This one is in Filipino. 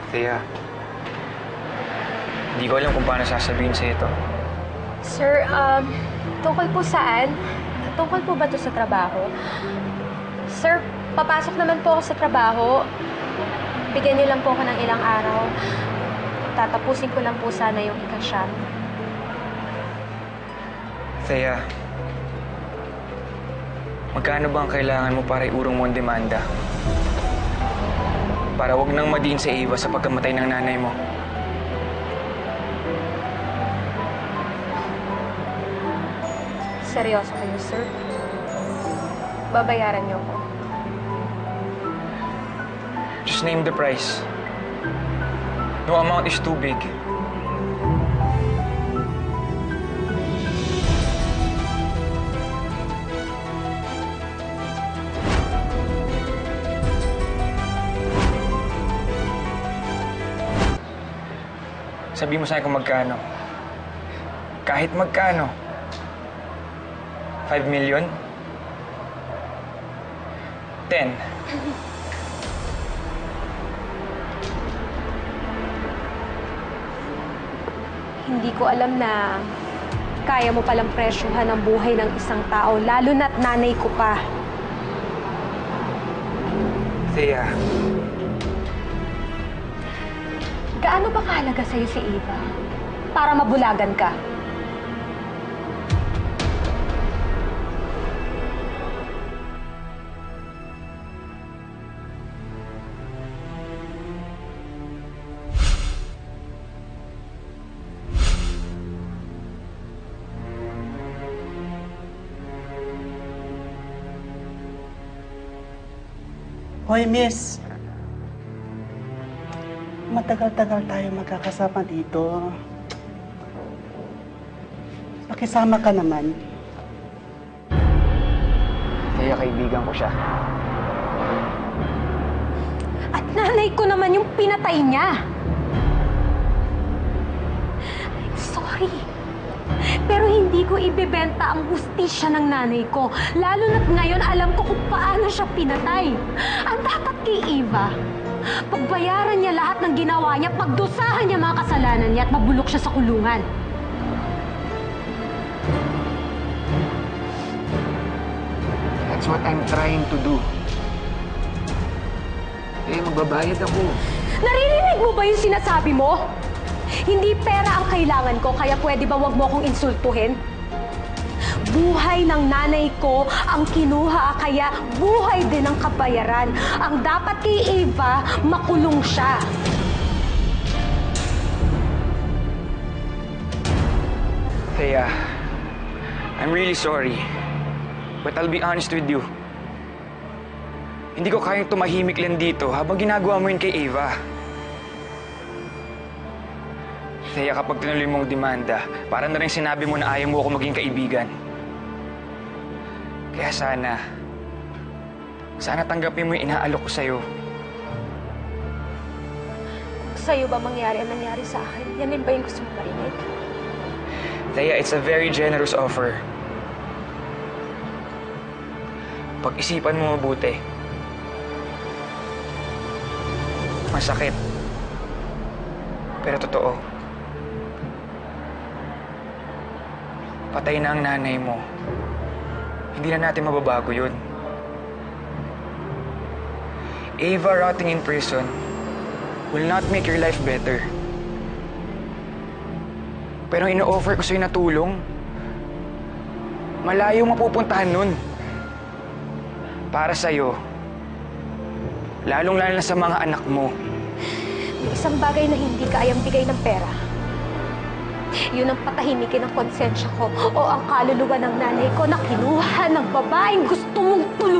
Thea, hindi ko alam kung paano sasabihin sa ito. Sir, tungkol po saan? Tungkol po ba to sa trabaho? Sir, papasok naman po ako sa trabaho. Bigyan niyo lang po ako ng ilang araw. Tatapusin ko lang po sana yung ika-shop. Thea, magkano ba ang kailangan mo para iurong mo ang demanda? Para wag nang madiin sa Eva sa pagkamatay ng nanay mo. Seryoso kayo, sir? Babayaran niyo ako. Just name the price. No amount is too big. Sabi mo sa'yo kung magkano. Kahit magkano. 5 million? 10. Hindi ko alam na kaya mo palang presyuhan ang buhay ng isang tao, lalo na't nanay ko pa. Thea, Gaano ba kahalaga sa'yo si Eva? Para mabulagan ka? Hoy, miss. Matagal-tagal tayo magkakasama dito. Pakisama ka naman. Thea, kaibigan ko siya. At nanay ko naman yung pinatay niya. Sorry. Pero hindi ko ibebenta ang hustisya ng nanay ko. Lalo na't ngayon alam ko kung paano siya pinatay. Ang dapat kay Eva, pagbayaran niya lahat ng ginawa niya, pagdusahan niya mga kasalanan niya at mabulok siya sa kulungan. That's what I'm trying to do. Eh, magbabayad ako. Naririnig mo ba yung sinasabi mo? Hindi pera ang kailangan ko, kaya pwede ba wag mo akong insultuhin? Buhay ng nanay ko ang kinuha, kaya buhay din ang kabayaran. Ang dapat kay Eva, makulong siya. Thea, I'm really sorry. But I'll be honest with you. Hindi ko kayang tumahimik lang dito habang ginagawa mo yun kay Eva. Thea, kapag tinuloy mong demanda, para na rin sinabi mo na ayaw mo ako maging kaibigan. Kaya sana tanggapin mo yung inaalok ko sa'yo. Sa'yo ba mangyari ang nangyari sa akin? Yan din ba yung gusto mo marinig? Thea, it's a very generous offer. Pag-isipan mo mabuti. Masakit. Pero totoo. Patay na ang nanay mo. Hindi na natin mababago yun. Eva rotting in prison will not make your life better. Pero ino-offer ko sa'yo na tulong, malayo mapupuntahan nun. Para sa'yo, lalong-lalo na sa mga anak mo. May isang bagay na hindi kayang bigay ng pera. Yun ang patahimikin ng konsensya ko o ang kaluluwa ng nanay ko na kinuha ng babaeng gusto mong tulungan.